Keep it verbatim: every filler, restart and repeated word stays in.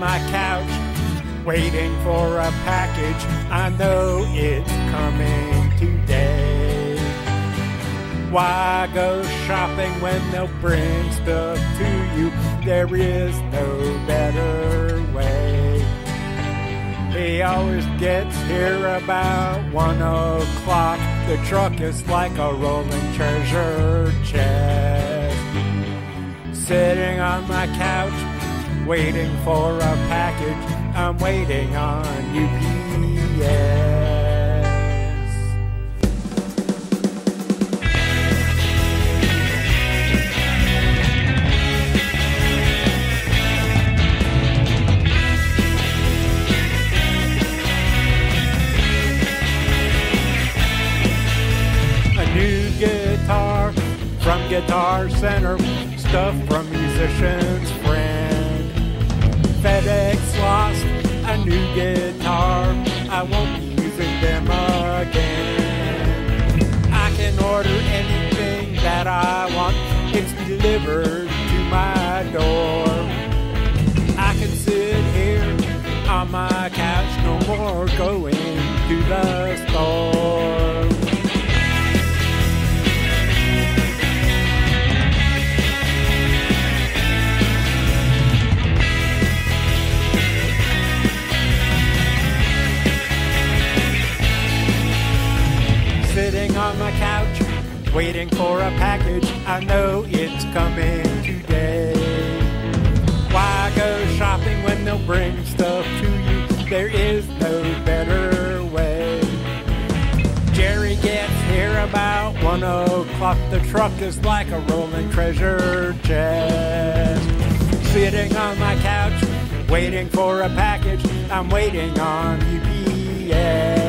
my couch, waiting for a package. I know it's coming today. Why go shopping when they'll bring stuff to you? There is no better way. He always gets here about one o'clock. The truck is like a rolling treasure chest. Sitting on my couch, waiting for a package. I'm waiting on U P S. A new guitar from Guitar Center, stuff from musician's friend. FedEx lost a new guitar, I won't be using them again. I can order anything that I want, it's delivered to my door. I can sit here on my couch, no more going to the store. Sitting on my couch, waiting for a package. I know it's coming today. Why go shopping when they'll bring stuff to you? There is no better way. Jerry gets here about one o'clock. The truck is like a rolling treasure chest. Sitting on my couch, waiting for a package. I'm waiting on U P S.